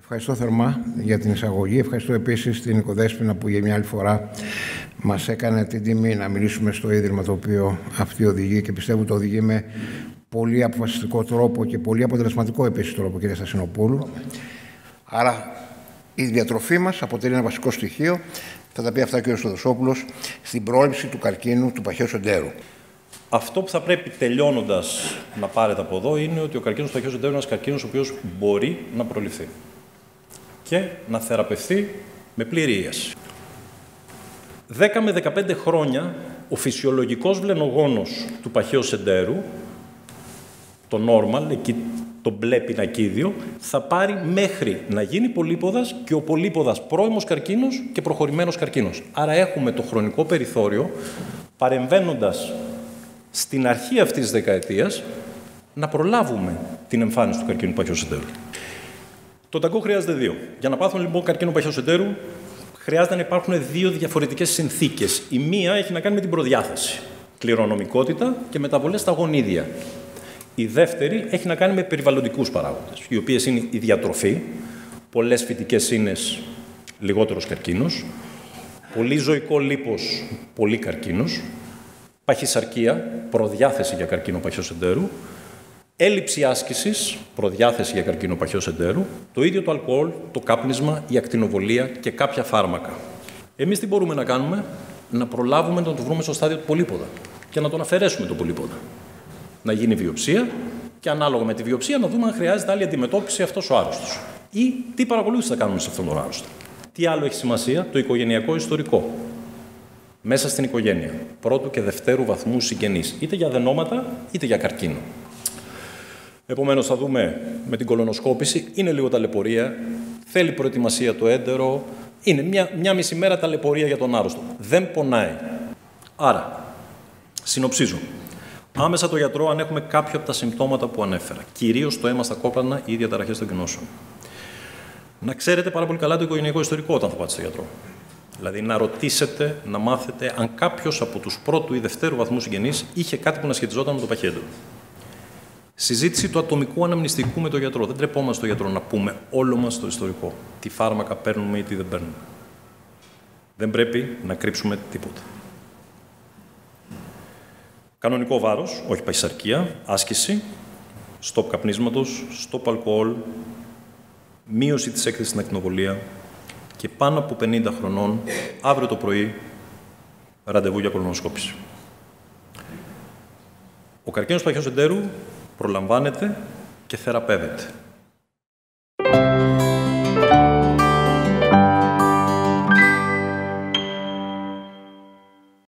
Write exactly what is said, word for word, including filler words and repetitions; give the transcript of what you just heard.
Ευχαριστώ θερμά για την εισαγωγή. Ευχαριστώ επίσης την Οικοδέσποινα που για μια άλλη φορά μας έκανε την τιμή να μιλήσουμε στο ίδρυμα το οποίο αυτή οδηγεί και πιστεύω το οδηγεί με πολύ αποφασιστικό τρόπο και πολύ αποτελεσματικό επίσης τρόπο, κυρία Στασινοπούλου. Άρα η διατροφή μας αποτελεί ένα βασικό στοιχείο, θα τα πει αυτά και ο κ. Θοδοσόπουλος, στην πρόληψη του καρκίνου του παχαίου εντέρου. Αυτό που θα πρέπει τελειώνοντας να πάρετε από εδώ είναι ότι ο καρκίνος του παχαίου εντέρου είναι ένας καρκίνος ο οποίος μπορεί να προληφθεί και να θεραπευθεί με πλήρη ίαση. δέκα με δεκαπέντε χρόνια ο φυσιολογικός βλενογόνος του παχαίου εντέρου, το normal, εκεί το μπλε πινακίδιο, θα πάρει μέχρι να γίνει πολύποδας και ο πολύποδας πρώιμος καρκίνος και προχωρημένος καρκίνος. Άρα έχουμε το χρονικό περιθώριο, παρεμβαίνοντας στην αρχή αυτής της δεκαετίας, να προλάβουμε την εμφάνιση του καρκίνου παχαίου εντέρου. Το ταγκό χρειάζεται δύο. Για να πάθουν λοιπόν καρκίνο παχαίου εντέρου, χρειάζεται να υπάρχουν δύο διαφορετικές συνθήκες. Η μία έχει να κάνει με την προδιάθεση, κληρονομικότητα και μεταβολές στα γονίδια. Η δεύτερη έχει να κάνει με περιβαλλοντικούς παράγοντες, οι οποίες είναι η διατροφή, πολλές φυτικές ίνες, λιγότερος καρκίνος, πολύ ζωικό λίπος, πολύ καρκίνος, παχυσαρκία, προδιάθεση για καρκίνο παχαίου εντέρου, έλλειψη άσκησης, προδιάθεση για καρκίνο παχαίου εντέρου, το ίδιο το αλκοόλ, το κάπνισμα, η ακτινοβολία και κάποια φάρμακα. Εμείς τι μπορούμε να κάνουμε? Να προλάβουμε να το βρούμε στο στάδιο του πολύποδα και να τον αφαιρέσουμε το πολύποδα. Να γίνει βιοψία και ανάλογα με τη βιοψία να δούμε αν χρειάζεται άλλη αντιμετώπιση αυτός ο άρρωστος. Ή τι παρακολούθηση θα κάνουμε σε αυτόν τον άρρωστο. Τι άλλο έχει σημασία? Το οικογενειακό ιστορικό. Μέσα στην οικογένεια, πρώτου και δευτέρου βαθμού συγγενείς, είτε για αδενόματα είτε για καρκίνο. Επομένως, θα δούμε με την κολονοσκόπηση, είναι λίγο ταλαιπωρία, θέλει προετοιμασία το έντερο, είναι μια, μια μισή μέρα ταλαιπωρία για τον άρρωστο. Δεν πονάει. Άρα, συνοψίζω. Άμεσα το γιατρό αν έχουμε κάποιο από τα συμπτώματα που ανέφερα, κυρίως το αίμα στα κόπρανα ή οι διαταραχές των κοινώσεων. Να ξέρετε πάρα πολύ καλά το οικογενειακό ιστορικό όταν θα πάτε στο γιατρό. Δηλαδή να ρωτήσετε, να μάθετε αν κάποιος από τους πρώτου ή δευτέρου βαθμού συγγενείς είχε κάτι που να σχετιζόταν με το παχαίο εντέρου. Συζήτηση του ατομικού αναμνηστικού με τον γιατρό. Δεν τρεπόμαστε στον γιατρό να πούμε όλο μας το ιστορικό. Τι φάρμακα παίρνουμε ή τι δεν παίρνουμε. Δεν πρέπει να κρύψουμε τίποτα. Κανονικό βάρος, όχι παχυσαρκία, άσκηση, στοπ καπνίσματος, στοπ αλκοόλ, μείωση της έκθεσης στην ακτινοβολία και πάνω από πενήντα χρονών, αύριο το πρωί, ραντεβού για κολονοσκόπηση. Ο καρκίνος παχαίου εντέρου προλαμβάνεται και θεραπεύεται.